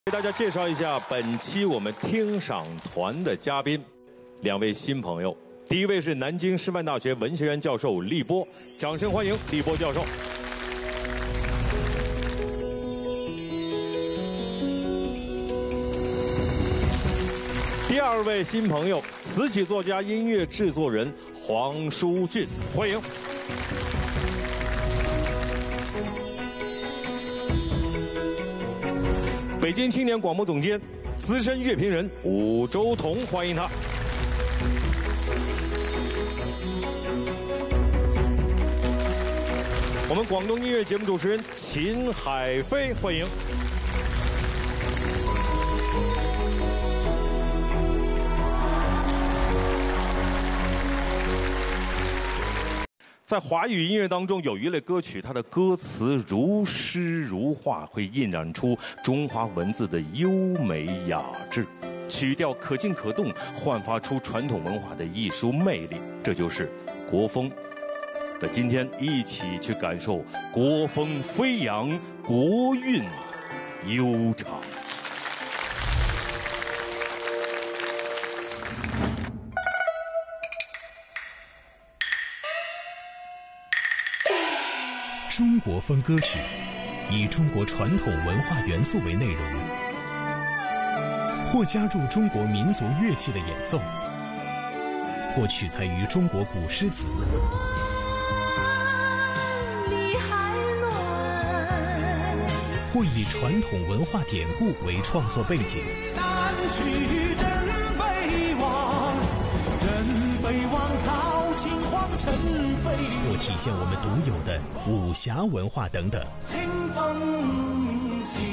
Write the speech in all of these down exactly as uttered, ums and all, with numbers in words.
给大家介绍一下本期我们听赏团的嘉宾，两位新朋友。第一位是南京师范大学文学院教授李波，掌声欢迎李波教授。第二位新朋友，词曲作家、音乐制作人黄舒骏，欢迎。北京青年广播总监、资深乐评人武周彤，欢迎他。我们广东音乐节目主持人秦海飞，欢迎。在华语音乐当中，有一类歌曲，它的歌词如诗如画，会印染出中华文字的优美雅致，曲调可进可动，焕发出传统文化的艺术魅力。这就是国风。那今天一起去感受国风飞扬，国韵悠长。 中国风歌曲以中国传统文化元素为内容，或加入中国民族乐器的演奏，或取材于中国古诗词，或以传统文化典故为创作背景。南去人北望，人北望曹秦皇城飞，或体现我们独有的武侠文化等等。清风起，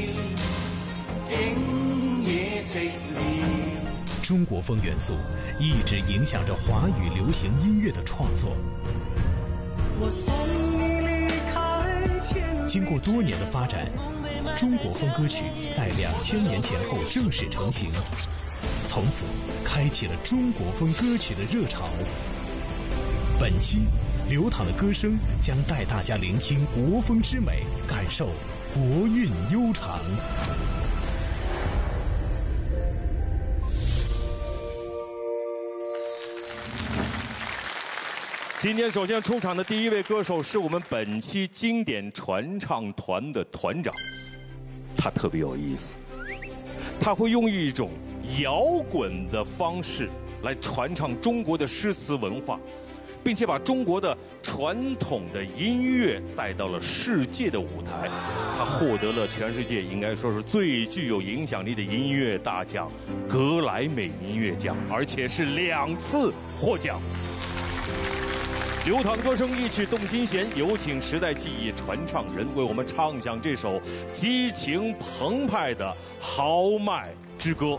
今夜寂寥。中国风元素一直影响着华语流行音乐的创作。我送你离开天。经过多年的发展，中国风歌曲在两千年前后正式成型，从此开启了中国风歌曲的热潮。本期流淌的歌声将带大家聆听国风之美，感受国韵悠长。 今天首先出场的第一位歌手是我们本期经典传唱团的团长，他特别有意思，他会用一种摇滚的方式来传唱中国的诗词文化，并且把中国的传统的音乐带到了世界的舞台。他获得了全世界应该说是最具有影响力的音乐大奖——格莱美音乐奖，而且是两次获奖。流淌歌声，一曲动心弦，有请时代记忆传唱人为我们唱响这首激情澎湃的豪迈之歌。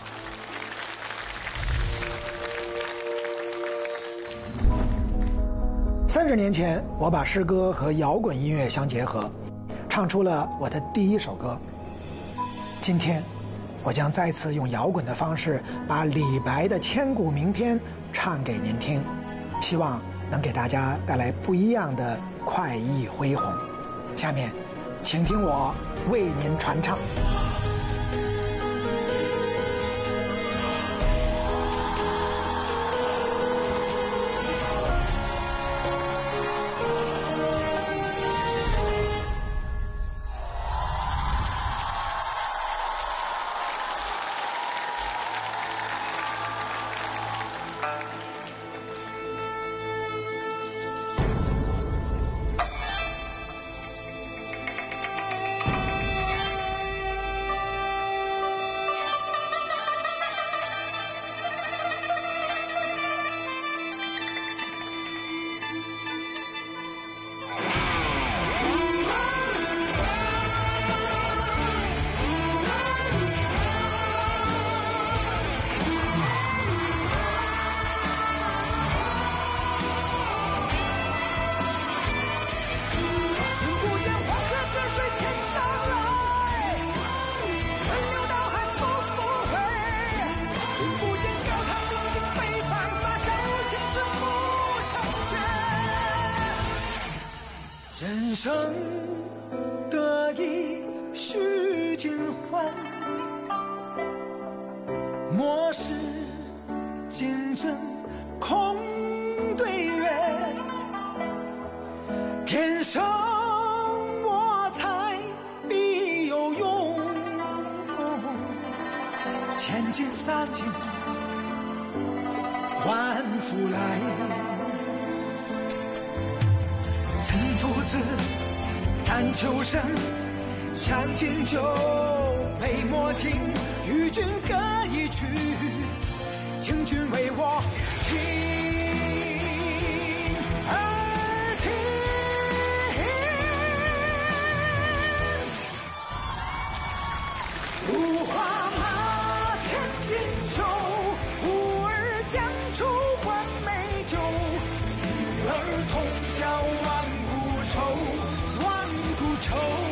三十年前，我把诗歌和摇滚音乐相结合，唱出了我的第一首歌。今天，我将再次用摇滚的方式，把李白的千古名篇唱给您听，希望能给大家带来不一样的快意恢宏。下面，请听我为您传唱。 人生得意须尽欢。 欢，莫使金樽空对月。天生我材必有用，千金散尽还复来。岑夫子，丹丘生，将进酒，杯莫停。与君歌一曲，请君为我倾耳听。五花马，千金裘，呼儿将出换美酒。与儿同销万古愁，万古愁。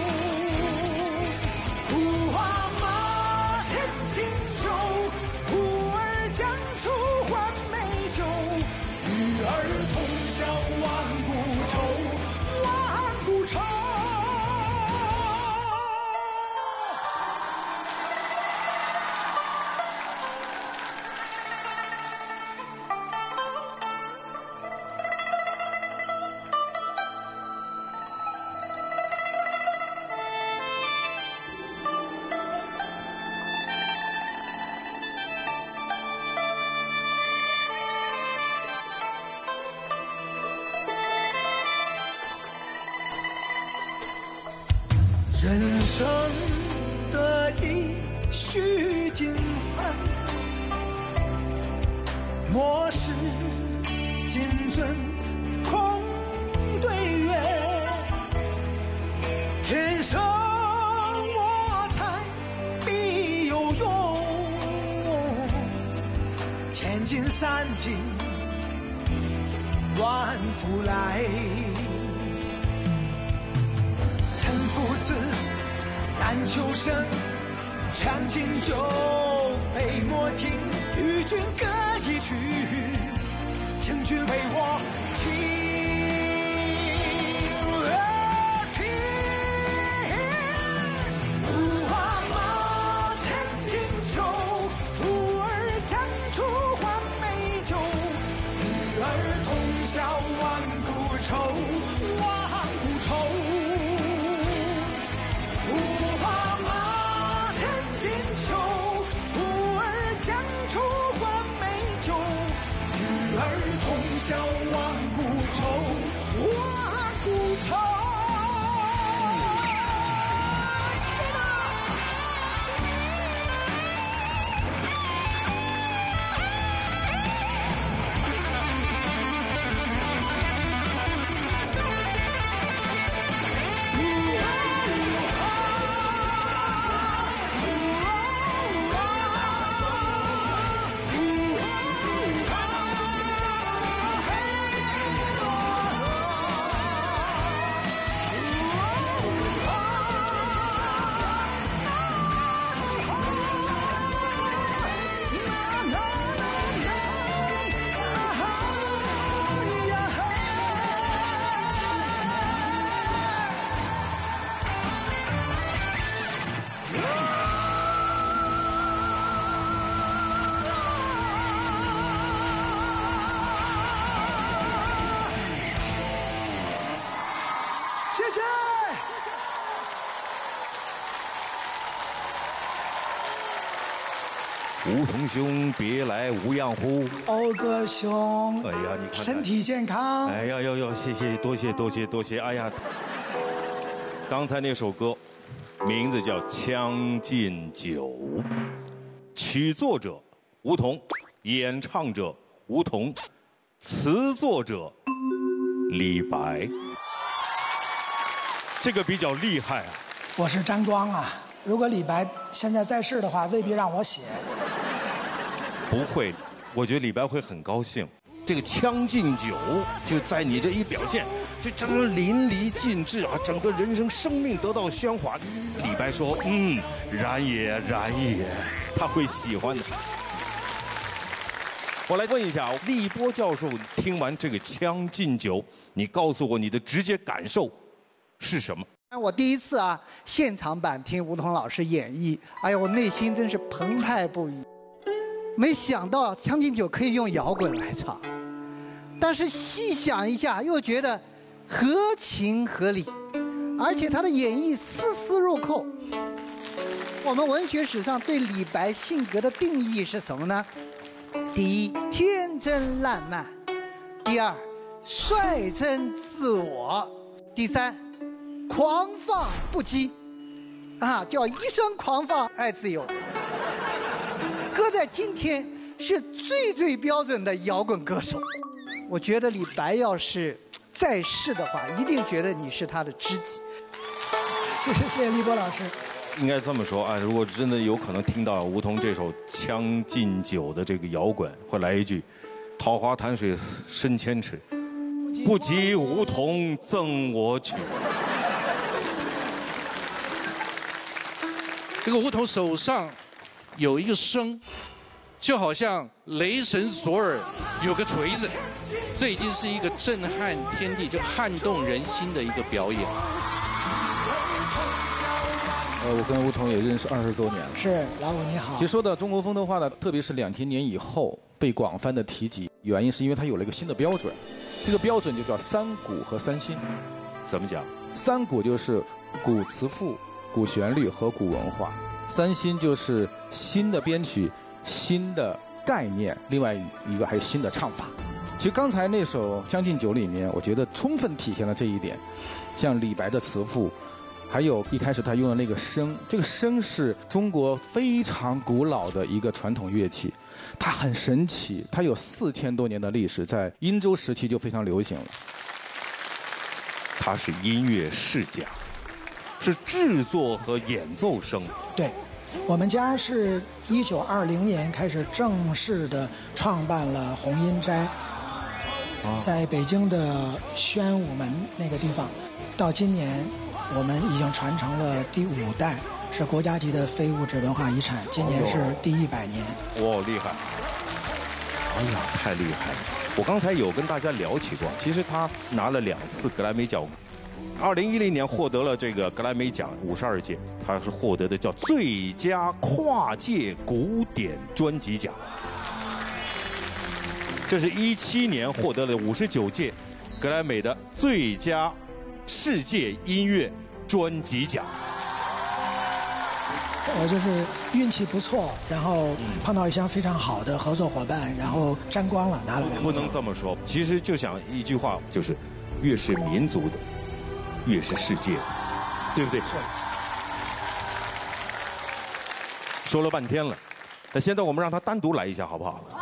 五花马，千金裘，呼儿将出换美酒。与儿同销万古愁，万古愁。人生得意须尽欢，莫使金樽空对月。天生我材必有用，千金散尽万复来。岑夫子，丹丘生，将进酒，杯莫停。与君歌一曲，请君为我倾耳听。五花马，千金裘，呼儿将出换美酒。与儿同销万古愁，万古愁。销万古愁，万古愁。谢谢。 梧桐兄，别来无恙乎？ 欧哥兄， 哎呀，你看看， 身体健康。 哎呀，要要，谢谢，多谢多谢多谢。哎呀，刚才那首歌，名字叫《将进酒》，曲作者梧桐，演唱者梧桐，词作者李白。这个比较厉害啊！ 我是张光啊，如果李白现在在世的话，未必让我写。 不会，我觉得李白会很高兴。这个《将进酒》就在你这一表现，就整个淋漓尽致啊，整个人生生命得到喧哗。李白说：“嗯，然也，然也。”他会喜欢的。我来问一下，立波教授，听完这个《将进酒》，你告诉我你的直接感受是什么？ 我第一次啊现场版听吴彤老师演绎，哎呀，我内心真是澎湃不已。没想到《将进酒》可以用摇滚来唱，但是细想一下又觉得合情合理，而且他的演绎丝丝入扣。我们文学史上对李白性格的定义是什么呢？第一，天真烂漫；第二，率真自我；第三，狂放不羁。啊，叫一生狂放爱自由。搁在今天是最最标准的摇滚歌手。我觉得李白要是在世的话，一定觉得你是他的知己。 谢谢谢谢立波老师。 应该这么说啊，如果真的有可能听到吴彤这首《将进酒》的这个摇滚，会来一句“桃花潭水深千尺，不及梧桐赠我曲”。 这个梧桐手上有一个笙，就好像雷神索尔有个锤子，这已经是一个震撼天地、就撼动人心的一个表演。 呃，我跟吴彤也认识二十多年了。 是，老五你好。 其实说到中国风的话呢，特别是两千年以后被广泛的提及，原因是因为它有了一个新的标准，这个标准就叫三古和三新。 怎么讲？ 三古就是古词赋、古旋律和古文化，三新就是新的编曲、新的概念，另外一个还有新的唱法。其实刚才那首《将进酒》里面，我觉得充分体现了这一点，像李白的词赋。还有一开始他用的那个笙，这个笙是中国非常古老的一个传统乐器，它很神奇，它有四千多年的历史，在殷周时期就非常流行了。 他是音乐世家，是制作和演奏生。 对，我们家是一九二零年开始正式的创办了红音斋，在北京的宣武门那个地方，到今年。我们已经传承了第五代，是国家级的非物质文化遗产，今年是第一百年。 哇，厉害！哎呀，太厉害了！我刚才有跟大家聊起过，其实他拿了两次格莱美奖，二零一零年获得了这个格莱美奖五十二届，他是获得的叫最佳跨界古典专辑奖。这是一七年获得了五十九届格莱美的最佳世界音乐专辑奖。 我就是运气不错，然后碰到一项非常好的合作伙伴，然后沾光了，拿了两个奖。 不能这么说，其实就想一句话，就是越是民族的，越是世界的，对不对？是。说了半天了，那现在我们让他单独来一下，好不好？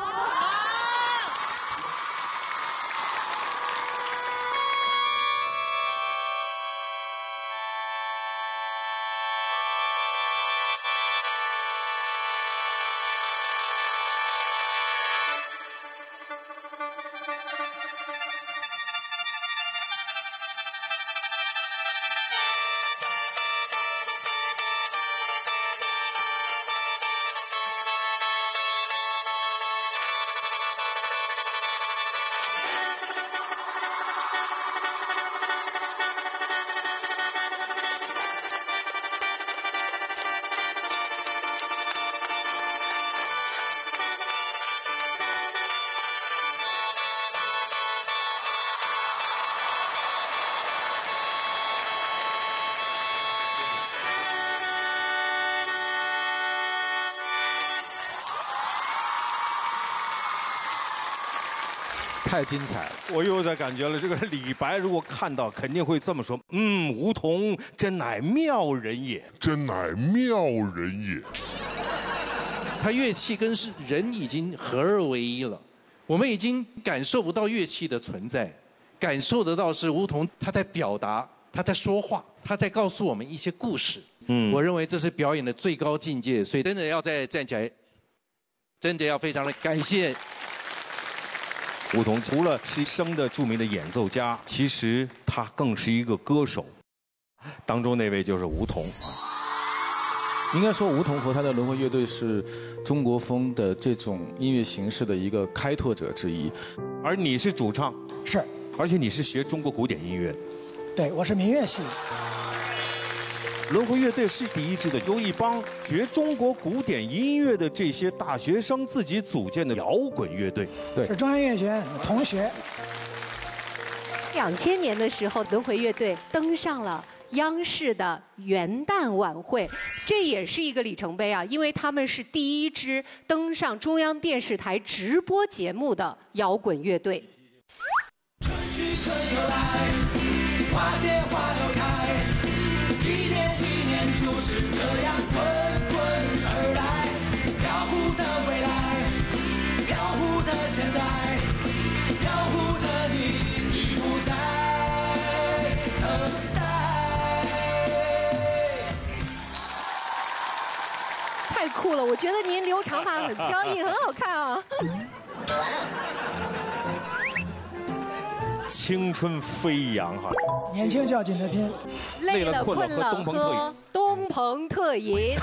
太精彩了！ 我又在感觉了，这个李白如果看到，肯定会这么说：嗯，梧桐真乃妙人也， 真乃妙人也。 他乐器跟是人已经合二为一了，我们已经感受不到乐器的存在，感受得到是梧桐他在表达，他在说话，他在告诉我们一些故事。嗯，我认为这是表演的最高境界，所以真的要再站起来，真的要非常的感谢。 梧桐除了是笙的著名的演奏家，其实他更是一个歌手。当中那位就是梧桐啊。 应该说，梧桐和他的轮回乐队是中国风的这种音乐形式的一个开拓者之一。 而你是主唱， 是， 而且你是学中国古典音乐的。 对，我是民乐系。 轮回乐队是第一支的由一帮学中国古典音乐的这些大学生自己组建的摇滚乐队。 对， 是中央音乐学院的同学。 两千年的时候，轮回乐队登上了央视的元旦晚会，这也是一个里程碑啊，因为他们是第一支登上中央电视台直播节目的摇滚乐队。 春去春又来，花谢花又开，一年一年就是这样滚滚而来。飘忽的未来，飘忽的现在，飘忽的你已不再等待。 太酷了！我觉得您留长发很飘逸，很好看啊。 青春飞扬哈， 年轻就要紧得拼， 累了困了喝东鹏特饮。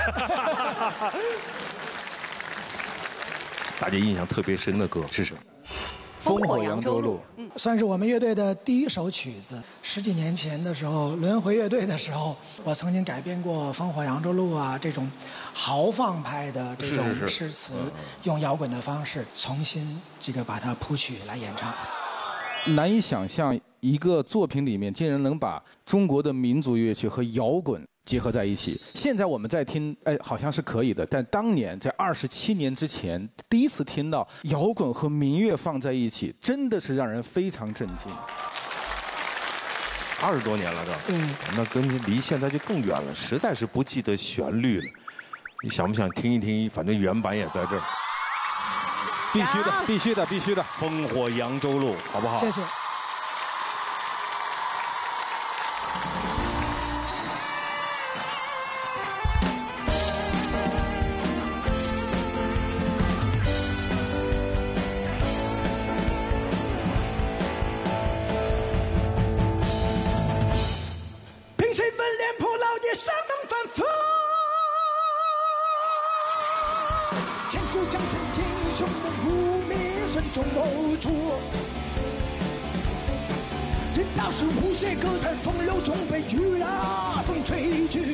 大家印象特别深的歌是什么？ 烽火扬州路， 嗯，算是我们乐队的第一首曲子。十几年前的时候，轮回乐队的时候，我曾经改编过《烽火扬州路》啊这种豪放派的这种诗词，用摇滚的方式重新这个把它谱曲来演唱。 难以想象一个作品里面竟然能把中国的民族乐器和摇滚结合在一起。现在我们在听，哎，好像是可以的，但当年在二十七年之前，第一次听到摇滚和民乐放在一起，真的是让人非常震惊。 二十多年了，这， 嗯， 那跟离现在就更远了，实在是不记得旋律了。你想不想听一听？反正原版也在这儿。 必须的，必须的，必须的。 烽火扬州路，好不好？ 谢谢。 凭谁分脸谱老爹尚能反复？千古江山英雄的无名顺中谋出，人道是无邪歌坛风流中被巨大风吹去，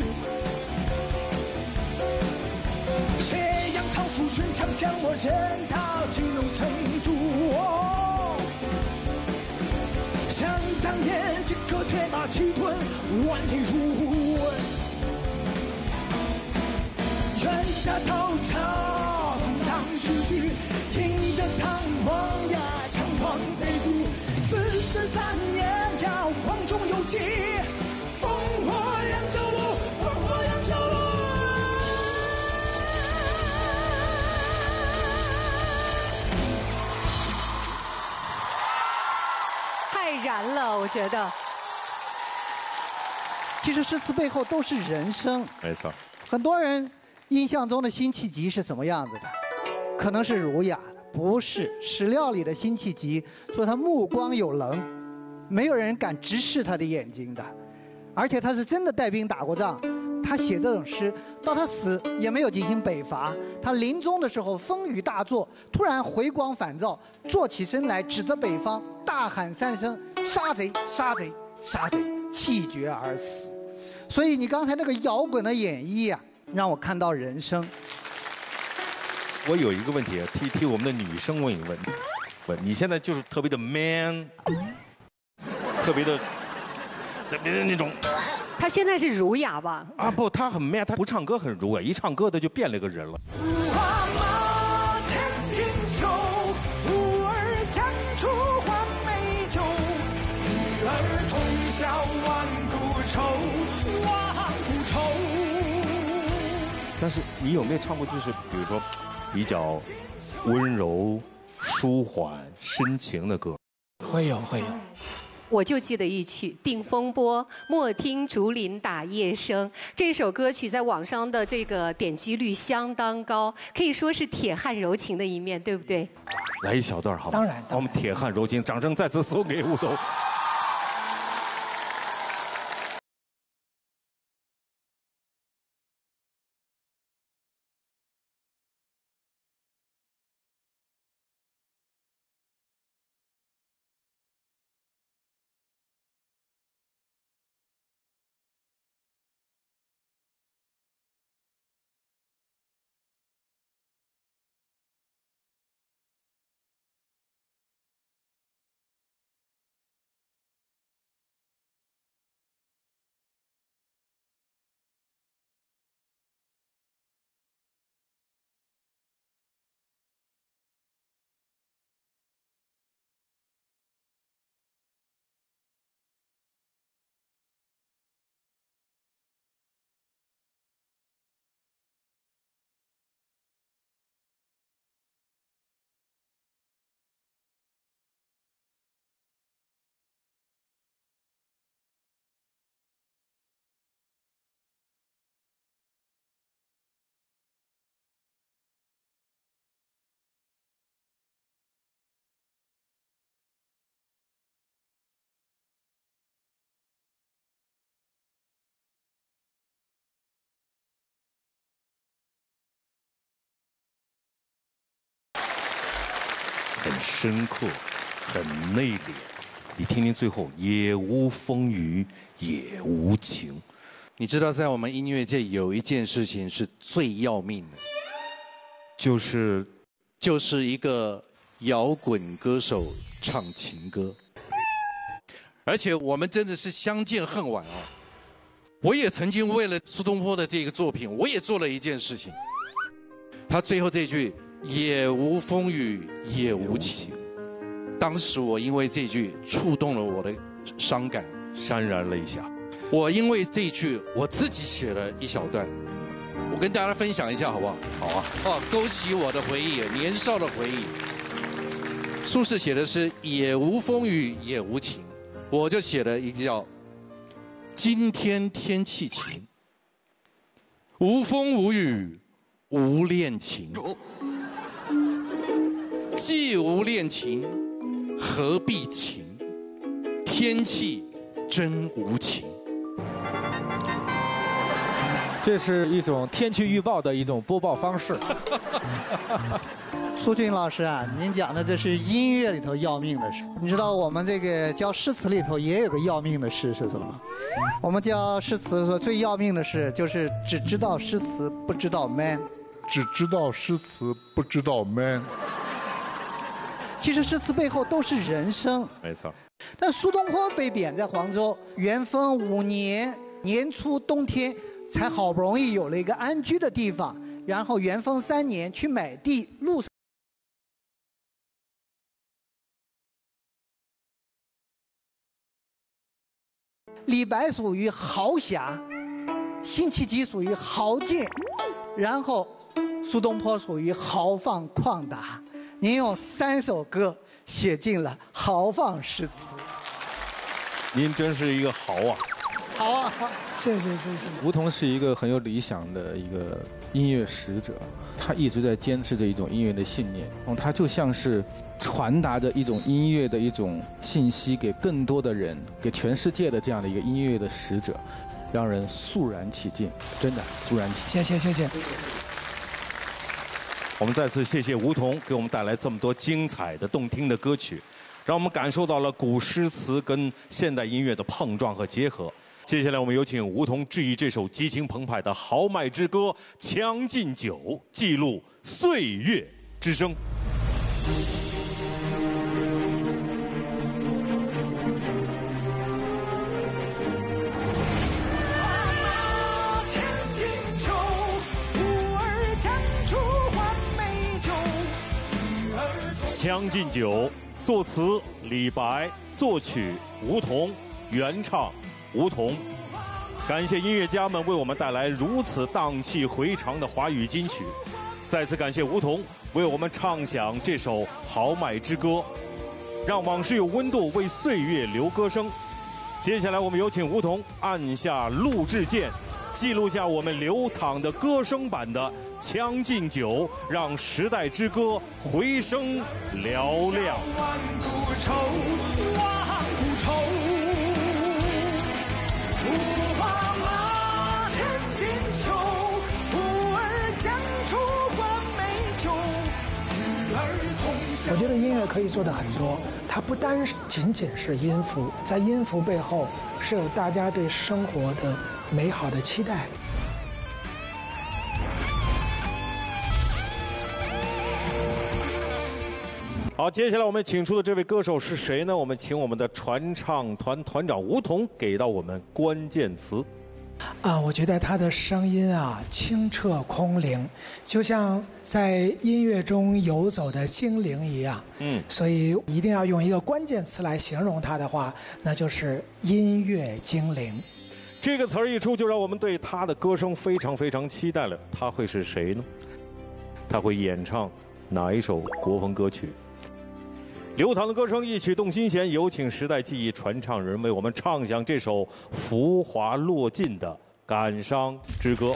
斜阳超出寻常向我人道金龙城主。想当年这个铁马气吞万里如蚊，全家曹操同当时局，听得苍茫呀苍茫北渡，四十三年叫黄忠有计，烽火扬州路，烽火扬州路。 太燃了，我觉得。 其实诗词背后都是人生。 没错。 很多人印象中的辛弃疾是什么样子的？可能是儒雅的，不是。史料里的辛弃疾说他目光有棱，没有人敢直视他的眼睛的。而且他是真的带兵打过仗。他写这种诗，到他死也没有进行北伐。他临终的时候风雨大作，突然回光返照，坐起身来指着北方大喊三声：“杀贼！杀贼！杀贼！”气绝而死。所以你刚才那个摇滚的演绎啊，让我看到人生。 我有一个问题，替替我们的女生问一个问题，问你现在就是特别的 man， 特别的，特别的那种。 他现在是儒雅吧？ 啊不，他很 man， 他不唱歌很儒雅，一唱歌他就变了个人了。 花马千金裘，吾儿将出换美酒，与儿同销万古愁，万古愁。 但是你有没有唱过就是比如说比较温柔、舒缓、深情的歌？ 会有会有。 我就记得一曲《定风波》，莫听竹林打叶声。这首歌曲在网上的这个点击率相当高，可以说是铁汉柔情的一面，对不对？ 来一小段好吗？ 当然， 我们铁汉柔情，掌声再次送给吴董。 深刻，很内敛。你听听最后，也无风雨也无晴。 你知道，在我们音乐界有一件事情是最要命的， 就是就是一个摇滚歌手唱情歌，而且我们真的是相见恨晚啊！我也曾经为了苏东坡的这个作品，我也做了一件事情。他最后这句“也无风雨也无晴”，当时我因为这句触动了我的伤感， 潸然泪下。 我因为这句我自己写了一小段，我跟大家分享一下好不好？ 好啊！ 哦，勾起我的回忆，年少的回忆。苏轼写的是“也无风雨也无晴”，我就写了一个叫“今天天气晴，无风无雨无恋情，既无恋情，何必情？天气真无情。” 这是一种天气预报的一种播报方式。 苏俊老师啊，您讲的这是音乐里头要命的事。你知道我们这个教诗词里头也有个要命的事是什么？我们教诗词说最要命的事就是只知道诗词不知道 man， 只知道诗词不知道 man。 其实诗词背后都是人生， 没错。 但苏东坡被贬在黄州，元丰五年年初冬天，才好不容易有了一个安居的地方。然后元丰三年去买地，路上李白属于豪侠，辛弃疾属于豪健，然后苏东坡属于豪放旷达。您用三首歌写进了豪放诗词。 您真是一个豪啊！ 好啊， 谢谢谢谢。 吴彤是一个很有理想的一个音乐使者，他一直在坚持着一种音乐的信念，他就像是传达着一种音乐的一种信息给更多的人，给全世界的这样的一个音乐的使者，让人肃然起敬，真的肃然起敬。 谢谢谢谢。 我们再次谢谢吴彤给我们带来这么多精彩的、动听的歌曲，让我们感受到了古诗词跟现代音乐的碰撞和结合。接下来，我们有请吴彤致以这首激情澎湃的豪迈之歌《将进酒》，记录岁月之声。《将进酒》，作词李白，作曲吴彤，原唱吴彤。感谢音乐家们为我们带来如此荡气回肠的华语金曲。再次感谢吴彤为我们唱响这首豪迈之歌，让往事有温度，为岁月留歌声。接下来我们有请吴彤按下录制键，记录下我们流淌的歌声版的《将进酒》，让时代之歌回声嘹亮。万古愁，万古愁， 五花马，千金裘，呼儿将出换美酒，与儿同享。 我觉得音乐可以做的很多，它不单仅仅是音符，在音符背后是有大家对生活的美好的期待。 好，接下来我们请出的这位歌手是谁呢？我们请我们的传唱团团长吴彤给到我们关键词。 啊，我觉得他的声音啊清澈空灵，就像在音乐中游走的精灵一样。嗯，所以一定要用一个关键词来形容他的话，那就是音乐精灵。 这个词儿一出，就让我们对他的歌声非常非常期待了。他会是谁呢？他会演唱哪一首国风歌曲？流淌的歌声一曲动心弦，有请时代记忆传唱人为我们唱响这首浮华落尽的感伤之歌。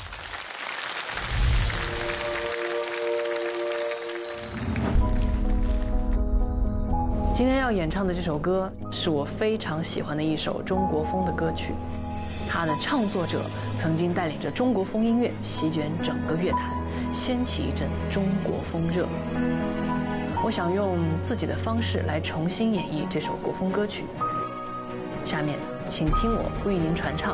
今天要演唱的这首歌是我非常喜欢的一首中国风的歌曲，它的唱作者曾经带领着中国风音乐席卷整个乐坛，掀起一阵中国风热。 我想用自己的方式来重新演绎这首国风歌曲。下面，请听我为您传唱。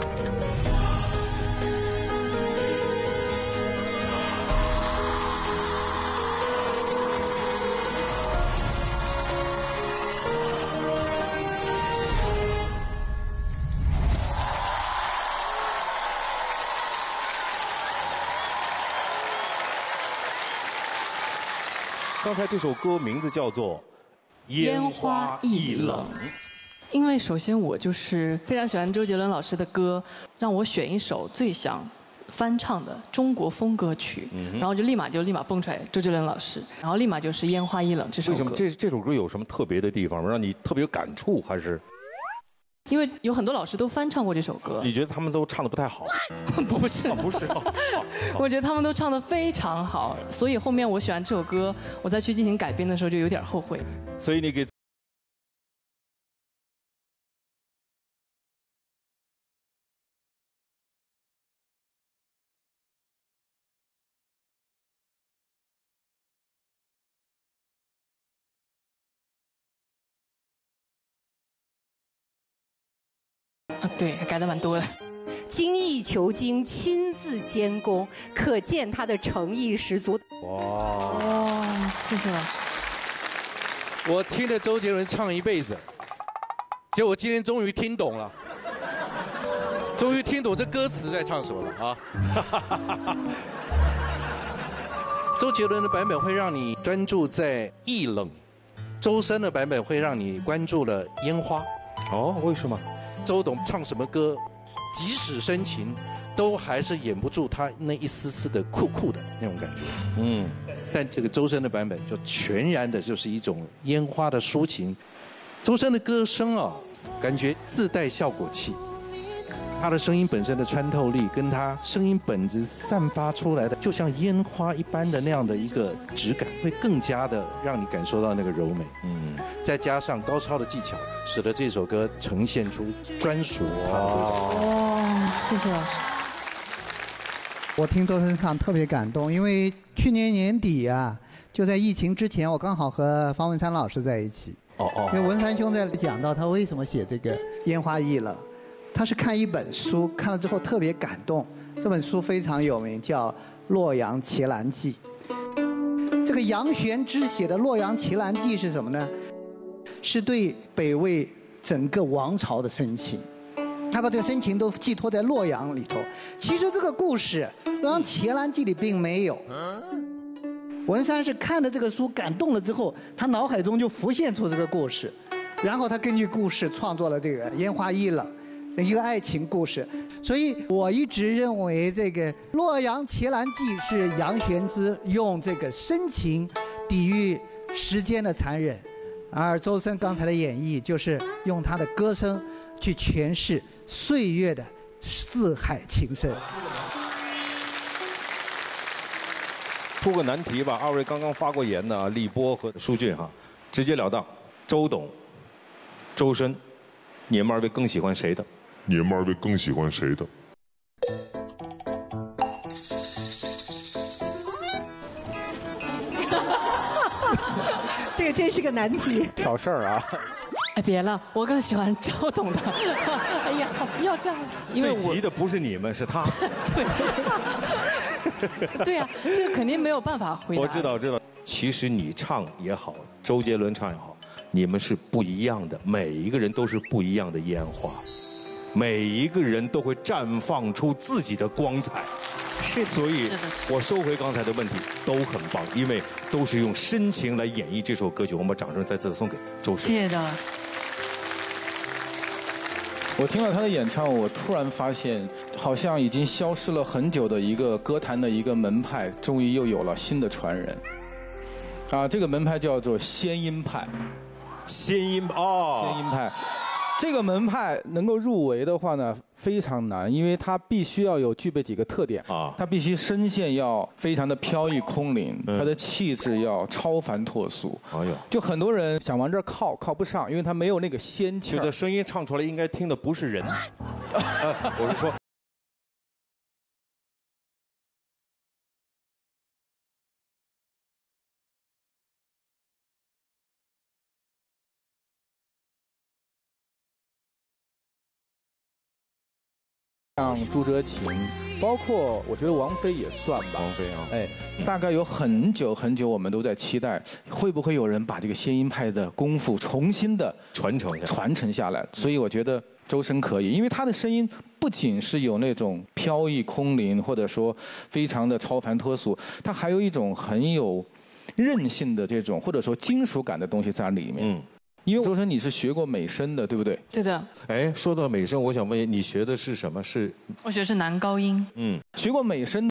刚才这首歌名字叫做《烟花易冷》。 因为首先我就是非常喜欢周杰伦老师的歌，让我选一首最想翻唱的中国风歌曲，嗯、然后就立马就立马蹦出来周杰伦老师，然后立马就是《烟花易冷》这首歌。 为什么这这首歌有什么特别的地方吗？让你特别有感触，还是？ 因为有很多老师都翻唱过这首歌。 你觉得他们都唱得不太好？ 不是、 啊，不是。 我觉得他们都唱得非常好，所以后面我选完这首歌，我再去进行改编的时候就有点后悔。 所以你给。 啊，对，改的蛮多的。 精益求精，亲自监工，可见他的诚意十足。 哇！ 哇，谢谢老师。 我听了周杰伦唱一辈子，结果我今天终于听懂了，终于听懂这歌词在唱什么了啊！周杰伦的版本会让你专注在易冷，周深的版本会让你关注了烟花。 哦，为什么？ 周董唱什么歌，即使深情，都还是掩不住他那一丝丝的酷酷的那种感觉。嗯，但这个周深的版本就全然的就是一种烟花的抒情。周深的歌声啊，感觉自带效果器。他的声音本身的穿透力，跟他声音本质散发出来的，就像烟花一般的那样的一个质感，会更加的让你感受到那个柔美。嗯，再加上高超的技巧，使得这首歌呈现出专属他的味道。 哦，谢谢老师。 我听周深唱特别感动，因为去年年底啊，就在疫情之前，我刚好和方文山老师在一起。 哦哦。 因为文山兄在讲到他为什么写这个《烟花易冷》。他是看一本书，看了之后特别感动。这本书非常有名，叫《洛阳奇兰记》。这个杨玄之写的《洛阳奇兰记》是什么呢？是对北魏整个王朝的深情。他把这个深情都寄托在洛阳里头。其实这个故事《洛阳奇兰记》里并没有。文山是看了这个书感动了之后，他脑海中就浮现出这个故事，然后他根据故事创作了这个《烟花易冷》。一个爱情故事，所以我一直认为这个《洛阳奇兰记》是杨玄之用这个深情抵御时间的残忍，而周深刚才的演绎就是用他的歌声去诠释岁月的四海情深。 出个难题吧，二位刚刚发过言的立波和舒俊哈，直截了当，周董、周深，你们二位更喜欢谁的？ 你们二位更喜欢谁的？ 这个真是个难题。 挑事儿啊！ 哎，别了，我更喜欢周董的。哎呀，不要这样， 因为最急的不是你们，是他。 对。对呀、啊，这个肯定没有办法回答。 我知道，我知道。其实你唱也好，周杰伦唱也好，你们是不一样的，每一个人都是不一样的烟花。每一个人都会绽放出自己的光彩， 是， 所以我收回刚才的问题，都很棒，因为都是用深情来演绎这首歌曲。我们把掌声再次送给周深。 谢谢的。 我听了他的演唱，我突然发现，好像已经消失了很久的一个歌坛的一个门派，终于又有了新的传人。啊，这个门派叫做仙音派。 仙音哦， 仙音派。这个门派能够入围的话呢，非常难，因为它必须要有具备几个特点啊，它必须声线要非常的飘逸空灵，嗯、它的气质要超凡脱俗。哎呦，就很多人想往这儿靠，靠不上，因为它没有那个仙气。 觉得声音唱出来应该听的不是人，我是说。 像朱哲琴，包括我觉得王菲也算吧。 王菲啊， 哎，大概有很久很久，我们都在期待，会不会有人把这个仙音派的功夫重新的传承下传承下来？所以我觉得周深可以，因为他的声音不仅是有那种飘逸空灵，或者说非常的超凡脱俗，他还有一种很有韧性的这种，或者说金属感的东西在里面。嗯。因为周深你是学过美声的，对不对？ 对的。 哎，说到美声，我想问你学的是什么？是？ 我学的是男高音。 嗯，学过美声。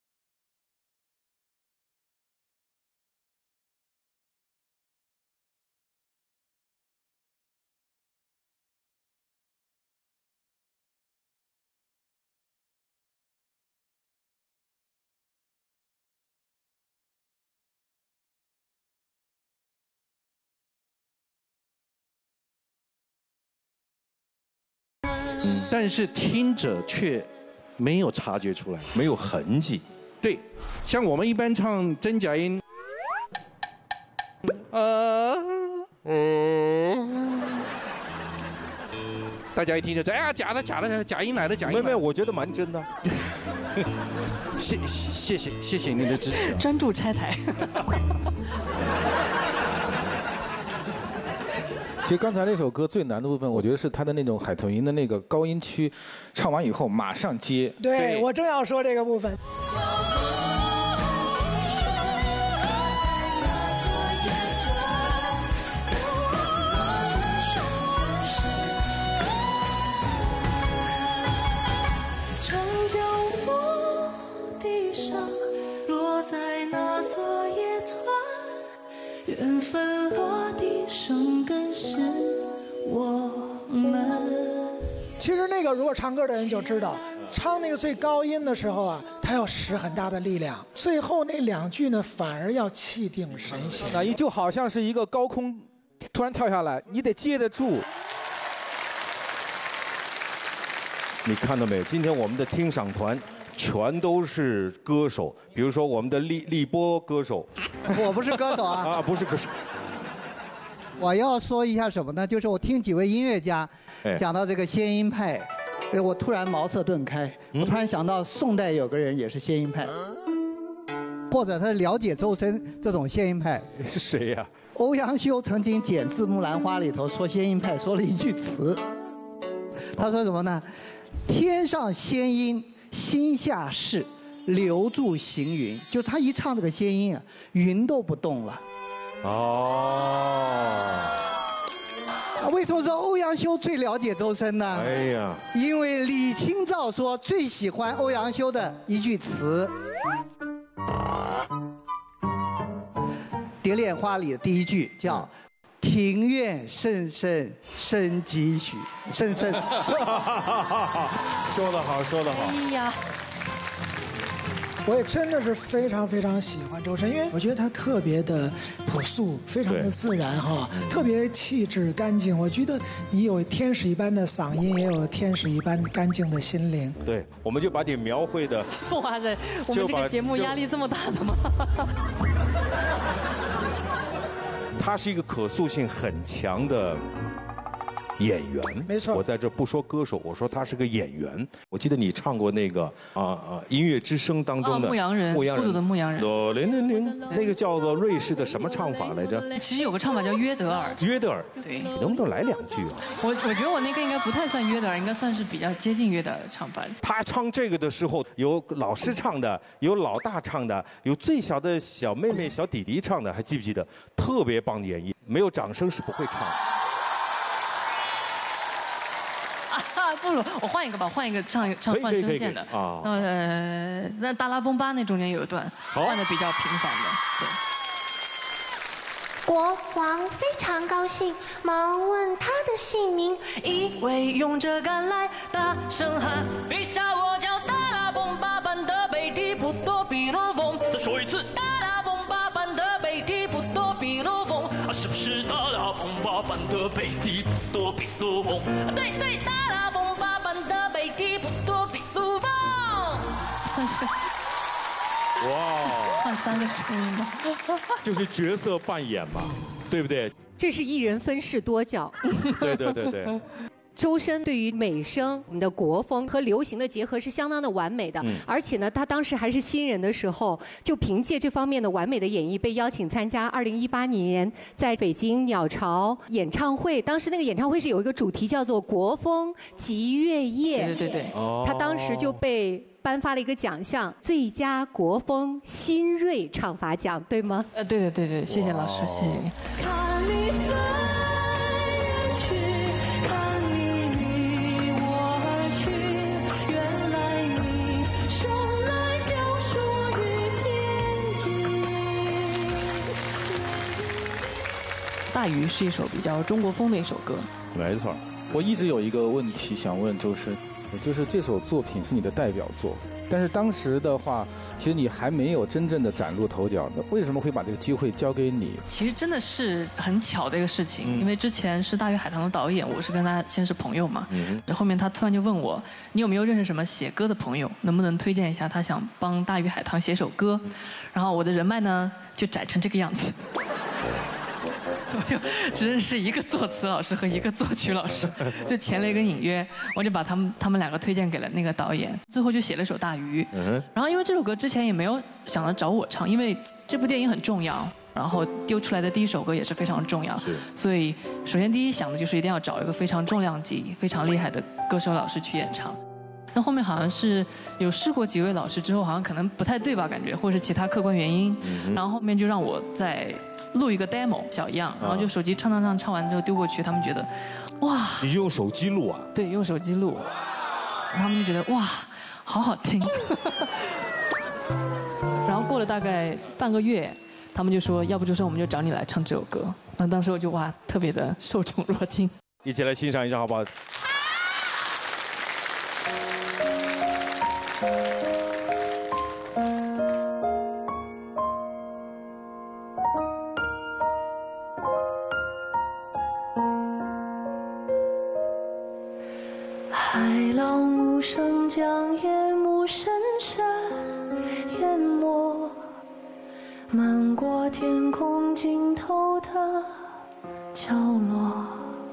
但是听者却没有察觉出来， 没有痕迹。 对，像我们一般唱真假音，呃，嗯，大家一听就说，哎呀，假的，假的，假音来了，假音来了。 没有，我觉得蛮真的。 谢谢谢谢谢您的支持、啊。 专注拆台。 其实刚才那首歌最难的部分，我觉得是它的那种海豚音的那个高音区，唱完以后马上接。 对，对我正要说这个部分。 长角落地上，落在那座野村，缘分落地生根是我们。 其实那个如果唱歌的人就知道，唱那个最高音的时候啊，他要使很大的力量，最后那两句呢反而要气定神闲。 那你就好像是一个高空突然跳下来，你得接得住。 你看到没？今天我们的听赏团全都是歌手，比如说我们的立立波歌手。 我不是歌手啊。 啊，不是歌手。 我要说一下什么呢？就是我听几位音乐家讲到这个仙音派，哎，我突然茅塞顿开，我突然想到宋代有个人也是仙音派，或者他了解周深这种仙音派。 是谁呀？ 欧阳修曾经剪字《木兰花》里头说仙音派，说了一句词，他说什么呢？天上仙音，心下事，留住行云。就他一唱这个仙音啊，云都不动了。 哦。 为什么说欧阳修最了解周深呢？ 哎呀， 因为李清照说最喜欢欧阳修的一句词，《蝶恋花》里的第一句叫“庭院深深深几许”，深深。 说得好，说得好。 哎呀。 我也真的是非常非常喜欢周深，因为我觉得他特别的朴素，非常的自然哈，特别气质干净。我觉得你有天使一般的嗓音，也有天使一般干净的心灵。 对，我们就把你描绘的。 哇塞，我们这个节目压力这么大的吗？ 他是一个可塑性很强的演员， 没错。 我在这不说歌手，我说他是个演员。我记得你唱过那个啊啊音乐之声当中的牧羊人， 牧羊人， 孤独的牧羊人。 零零零，那个叫做瑞士的什么唱法来着？ 其实有个唱法叫约德尔。 约德尔， 对， 能不能来两句啊？ 我我觉得我那个应该不太算约德尔，应该算是比较接近约德尔的唱法。 他唱这个的时候，有老师唱的，有老大唱的，有最小的小妹妹、小弟弟唱的，还记不记得？特别棒的演绎，没有掌声是不会唱的。 不如我换一个吧，换一个唱唱换声线的啊。呃，那达拉崩巴那中间有一段换的比较频繁的。对。 国王非常高兴，忙问他的姓名， 一位用着杆来大声喊：“陛下，我叫达拉崩巴班的贝蒂普多比罗翁。”再说一次，达拉崩巴班的贝蒂普多比罗翁，啊，是不是达拉崩巴班的贝蒂普多比罗翁？对对，达拉崩。 算是哇， 换三个声音吧， 就是角色扮演嘛，对不对？ 这是一人分饰多角。 对对对对。 周深对于美声、我们的国风和流行的结合是相当的完美的，嗯、而且呢，他当时还是新人的时候，就凭借这方面的完美的演绎，被邀请参加二零一八年在北京鸟巢演唱会。当时那个演唱会是有一个主题叫做“国风集乐夜”， 对对对对， 他当时就被颁发了一个奖项——最佳国风新锐唱法奖，对吗？ 呃，对对对对，谢谢老师，谢谢你。 看你飞远去，看你离我而去，原来你生来就属于天际。 大鱼是一首比较中国风的一首歌。 没错，我一直有一个问题想问周深。就是这首作品是你的代表作，但是当时的话，其实你还没有真正的崭露头角。那为什么会把这个机会交给你？ 其实真的是很巧的一个事情，嗯、因为之前是《大鱼海棠》的导演，我是跟他先是朋友嘛，嗯、后面他突然就问我，你有没有认识什么写歌的朋友，能不能推荐一下？他想帮《大鱼海棠》写首歌，然后我的人脉呢就窄成这个样子。我就只认识一个作词老师和一个作曲老师，就签了一个隐约，我就把他们他们两个推荐给了那个导演，最后就写了首《大鱼》。嗯、然后因为这首歌之前也没有想着找我唱，因为这部电影很重要，然后丢出来的第一首歌也是非常重要，所以首先第一想的就是一定要找一个非常重量级、非常厉害的歌手老师去演唱。那后面好像是有试过几位老师之后，好像可能不太对吧，感觉或者是其他客观原因，嗯、然后后面就让我再录一个 demo 小样，然后就手机唱唱唱唱完之后丢过去，他们觉得，哇！ 你用手机录啊？ 对，用手机录，他们就觉得哇，好好听。然后过了大概半个月，他们就说，要不就是我们就找你来唱这首歌。那当时我就哇，特别的受宠若惊。 一起来欣赏一下好不好？ 海浪无声将夜幕深深淹没，漫过天空尽头的角落。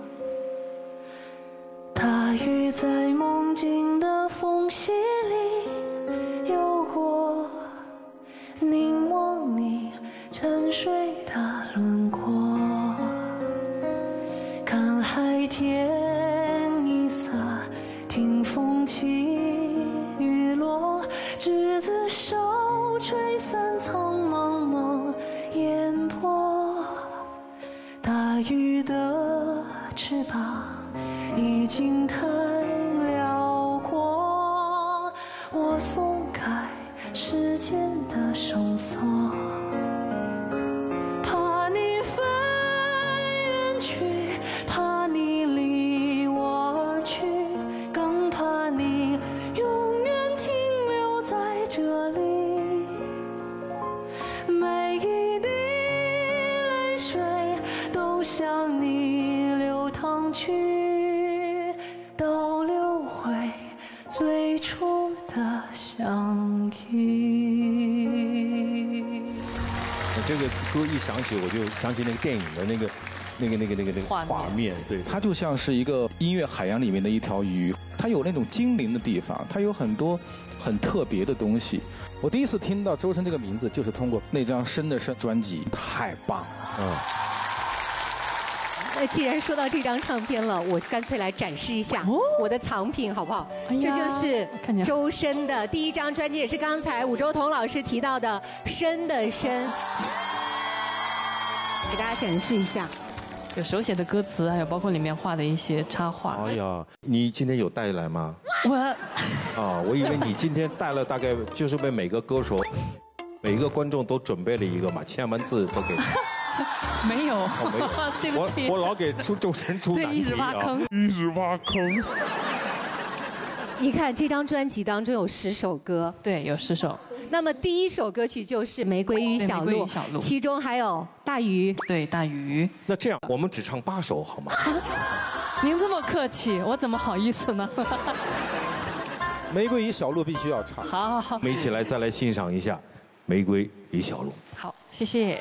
大鱼在梦境的缝隙里游过，凝望你沉睡的轮廓，看海天一色，听风起雨落，执子手吹散苍茫茫烟波。大鱼的翅膀已经太辽阔，我松开时间的绳索，怕你飞远去，怕你离我而去，更怕你永远停留在这里。每一滴泪水都向你流淌去，倒流回最初的相遇。 这个歌一响起，我就想起那个电影的那个、那个、那个、那个、那个画面。对， 它就像是一个音乐海洋里面的一条鱼，它有那种精灵的地方，它有很多很特别的东西。我第一次听到周深这个名字，就是通过那张《深的深》专辑，太棒了。嗯。 那既然说到这张唱片了，我干脆来展示一下我的藏品，好不好？哎、这就是周深的第一张专辑，也是刚才武周彤老师提到的《深的深》，给大家展示一下。 有手写的歌词，还有包括里面画的一些插画。 哎呀，你今天有带来吗？ 我啊，我以为你今天带了，大概就是为每个歌手、每一个观众都准备了一个嘛，签完字都给。 没有， 哦、没有对不起， 我我老给出周深出难题啊， 一直挖坑， 一直挖坑。 你看这张专辑当中有十首歌， 对，有十首。 那么第一首歌曲就是《玫瑰与小鹿》，其中还有大鱼， 对，大鱼。 那这样我们只唱八首好吗？ 您这么客气，我怎么好意思呢？ 玫瑰与小鹿必须要唱。 好好好， 我们一起来再来欣赏一下《玫瑰与小鹿》。 好，谢谢。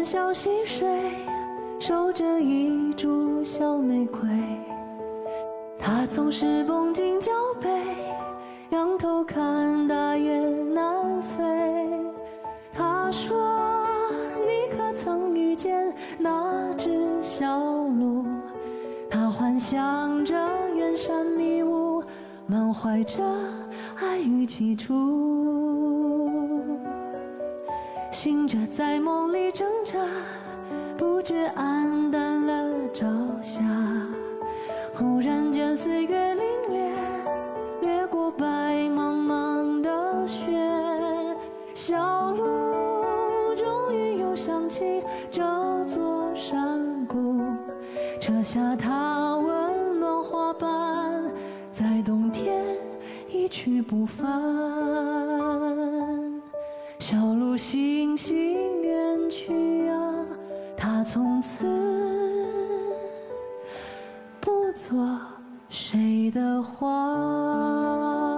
欢小溪水，守着一株小玫瑰。他总是绷紧脚背，仰头看大雁南飞。他说你可曾遇见那只小鹿，他幻想着远山迷雾，满怀着爱与寄出，醒着在梦里挣扎，不觉黯淡了朝霞。忽然间岁月凛冽，掠过白茫茫的雪，小路终于又想起这座山谷，扯下它温暖花瓣，在冬天一去不返。小路星星远去啊，它从此不做谁的花。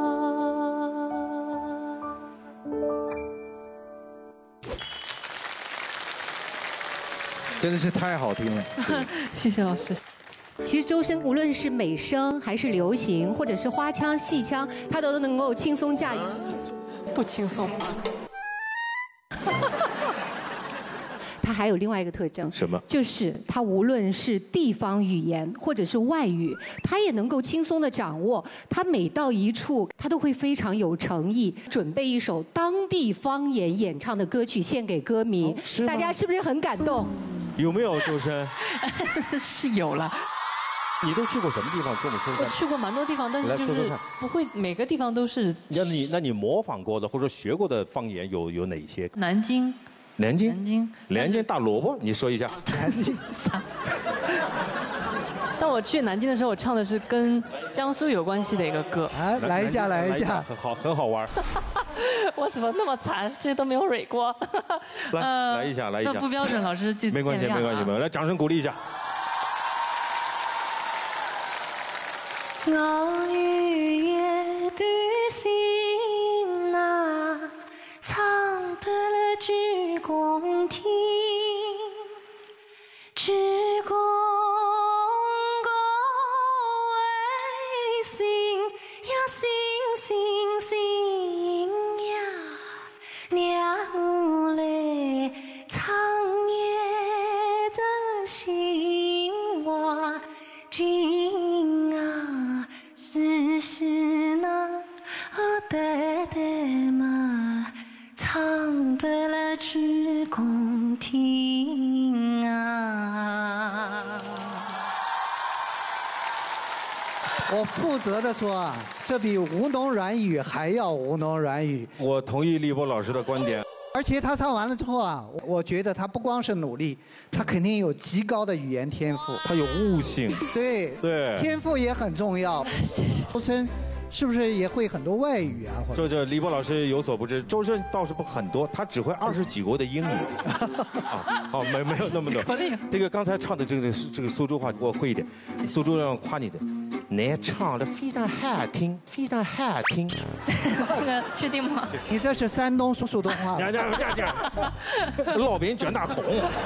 真的是太好听了， 谢谢老师。 其实周深无论是美声还是流行，或者是花腔戏腔，他都能够轻松驾驭。 不轻松。 他还有另外一个特征， 什么？ 就是他无论是地方语言或者是外语，他也能够轻松地掌握。他每到一处，他都会非常有诚意，准备一首当地方言演唱的歌曲献给歌迷。 哦、 大家是不是很感动？ 有没有周深？ 是有了。 你都去过什么地方？跟我们说说。 我去过蛮多地方，但是就是不会每个地方都是。 那你那你模仿过的或者学过的方言有有哪些？ 南京。 南京。 南京。 南京大萝卜，你说一下。 南京啥？但我去南京的时候，我唱的是跟江苏有关系的一个歌。 哎，来一下，来一下， 很好，很好玩。 我怎么那么惨？这都没有蕊过。 来，来一下，来一下。 那不标准，老师就没关系，没关系，没关系。来，掌声鼓励一下。 我日夜的心啊，藏得了聚光厅，聚光各位星呀星星星呀，娘我嘞长夜的心话情啊，世事那代代嘛，藏得了聚光厅啊。 我负责的说啊，这比吴侬软语还要吴侬软语。 我同意立波老师的观点。 而且他唱完了之后啊，我觉得他不光是努力，他肯定有极高的语言天赋。 他有悟性。 对对， 天赋也很重要。周深是不是也会很多外语啊？或者这这立波老师有所不知，周深倒是不很多，他只会二十几国的英语。啊，好，没没有那么多。这个刚才唱的这个这个苏州话我会一点，苏州让夸你的。你唱的非常好听，非常好听。 这个确定吗？ 你这是山东苏苏东话。 呀呀呀呀！老边卷大葱。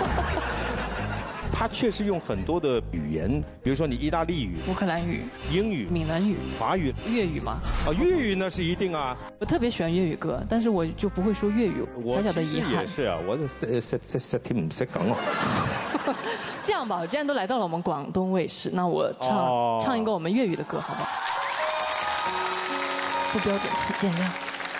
他确实用很多的语言，比如说你意大利语、 乌克兰语、 英语、 闽南语、 法语、 粤语嘛。 啊，粤语那是一定啊。 我特别喜欢粤语歌，但是我就不会说粤语，小小的遗憾。 也是啊，我是识识识听唔识講啊。 这样吧，我既然都来到了我们广东卫视，那我唱、哦、唱一个我们粤语的歌，好不好？不标准，请见谅。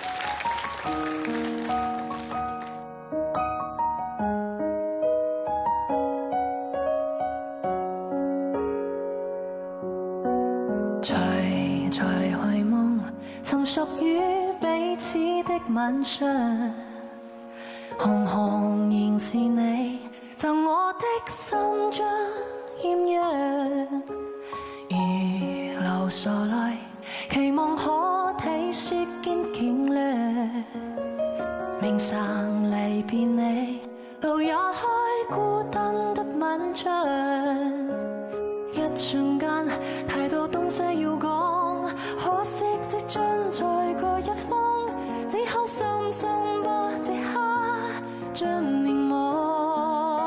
徐徐回夢，曾屬於彼此的晚上，紅紅仍是你。就我的心將豔陽，如流傻淚，期望可體恤肩頸亮。明晨離別你，路也開，孤單得漫長。一瞬間，太多東西要講，可惜即將再過一方，只可深深不即刻將凝望。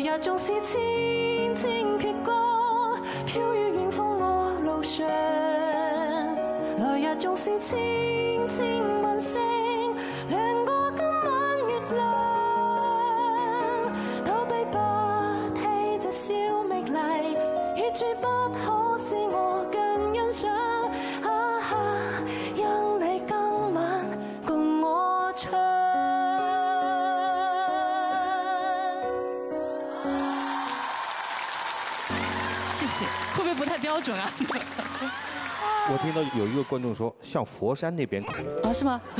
日縱是千千闕歌，飄於遠方我路上。來日縱是千千問星，亮過今晚月亮。投幣不棄這小覓麗，與絕不可使我更欣賞。啊哈，讓你今晚共我唱。 謝謝，會不會不太標準啊？ 我聽到有一個觀眾說，像佛山那邊口音。 啊，是嗎？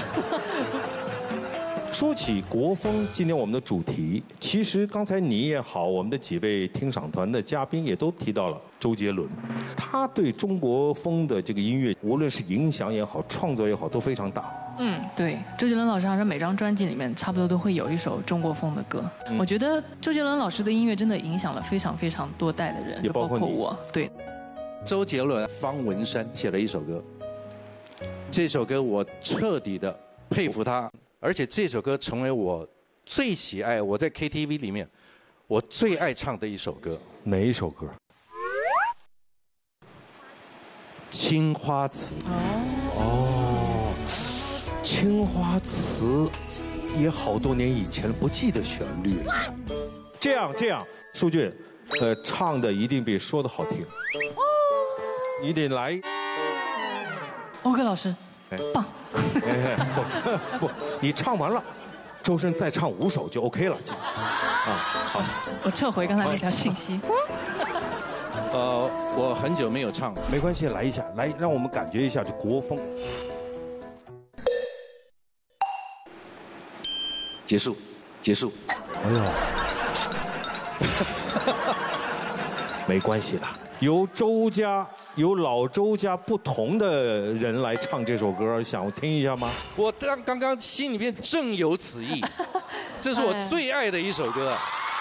說起國風，今天我們的主題，其實剛才你也好，我們的幾位聽賞團的嘉賓也都提到了周杰倫，他對中國風的這個音樂，無論是影響也好，創作也好，都非常大。 嗯，對，周杰倫老師好像每張專輯裡面差不多都會有一首中國風的歌。嗯、我覺得周杰倫老師的音樂真的影響了非常非常多代的人， 也包括你。 包括我。對， 周杰倫、方文山寫了一首歌，這首歌我徹底的佩服他。而且這首歌成為我最喜愛，我在 K T V 裡面我最愛唱的一首歌。 哪一首歌？ 青花瓷。 哦，青花瓷也好多年以前了，不記得旋律了。這樣這樣，舒俊，呃，唱的一定比說的好聽。你得來。 OK 老師，棒。 哎，不不，你唱完了，周深再唱五首就 OK 了，就啊，好。 我撤回剛才那條信息。 呃，我很久沒有唱了， 沒關係，來一下，來，讓我們感覺一下這國風。 結束，結束。 哎呦，沒關係啦。由周家，由老周家不同的人來唱這首歌，想聽一下嗎？ 我剛剛剛心裏面正有此意，這是我最愛的一首歌。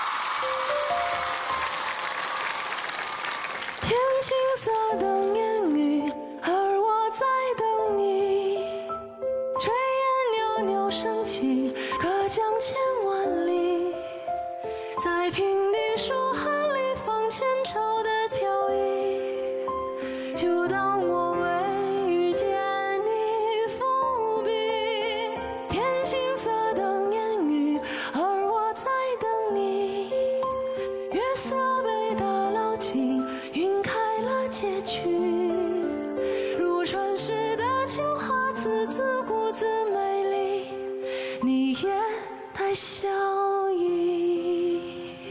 天青色等煙雨，而我在等你。炊煙裊裊升起，隔江千萬里，在平地書海裡放前朝的飄逸，就當我為遇見你伏筆。天青色等煙雨，而我在等你。月色被打撈盡，暈開了結局。如傳世的青花瓷，自顧自美麗，你也太笑意。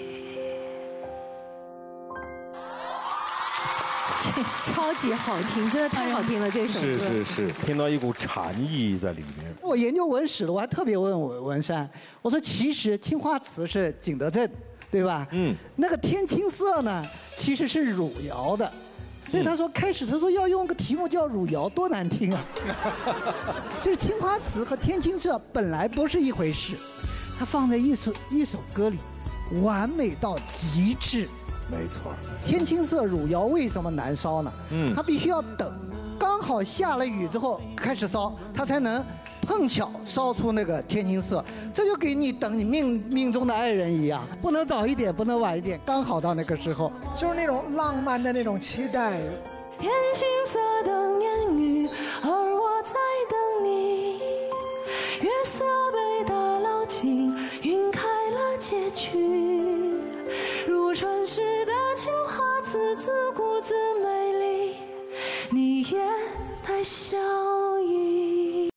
超級好聽，真的太好聽了！這首歌是是是，聽到一股禪意在裡面。 我研究文史的，我還特別問文文山，我說其實青花瓷是景德鎮，對吧？嗯。那個天青色呢，其實是汝窯的，所以他說開始他說要用個題目叫汝窯，多難聽啊！就是青花瓷和天青色本來不是一回事，它放在一首一首歌裡，完美到極致。 沒錯， 天青色汝窯為什麼難燒呢？嗯，它必須要等，剛好下了雨之後開始燒，它才能碰巧燒出那個天青色。這就給你等你命命中的愛人一樣，不能早一點，不能晚一點，剛好到那個時候， 就是那種浪漫的那種期待。 天青色等煙雨，而我在等你。月色被打撈盡，暈開了結局。如傳世的青花瓷，自顧自美麗，你也太笑意。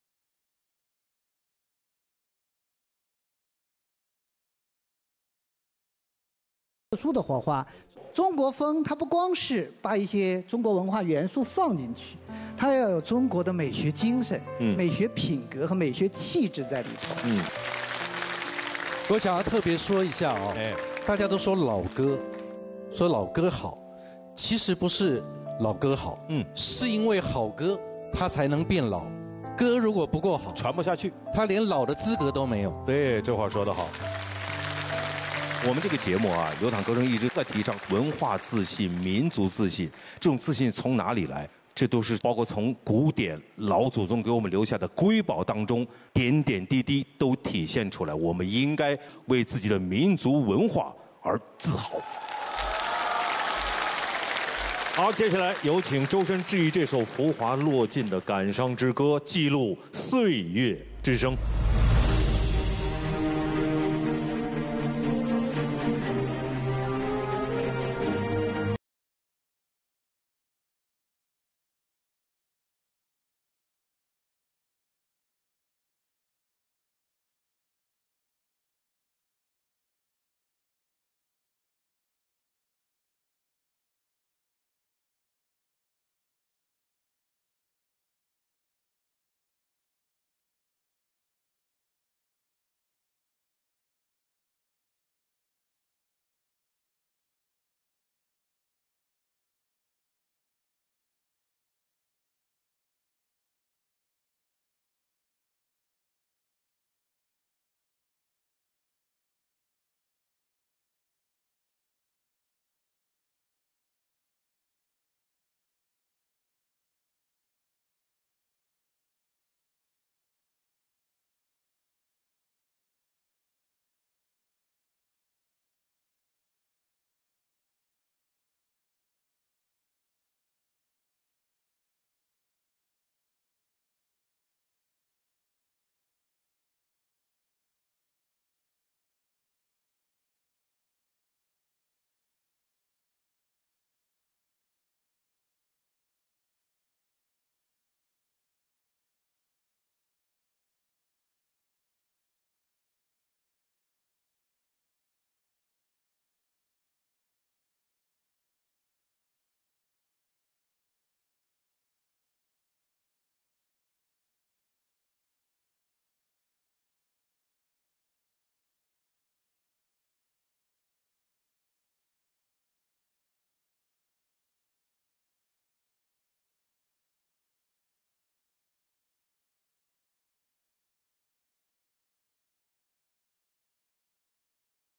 特殊的火花，中國風它不光是把一些中國文化元素放進去，它要有中國的美學精神、嗯、美學品格和美學氣質在裡頭。嗯， 我想要特別說一下哦。哎。大家都說老歌，說老歌好，其實不是老歌好，嗯，是因為好歌它才能變老，歌如果不夠好， 傳不下去， 它連老的資格都沒有。 對，這話說得好。我們這個節目啊，流淌歌聲一直在提倡文化自信、民族自信，這種自信從哪裡來？這都是包括從古典老祖宗給我們留下的瑰寶當中，點點滴滴都體現出來。我們應該為自己的民族文化、 而自豪。好，接下来有请周深致以这首浮华落尽的感伤之歌，记录岁月之声。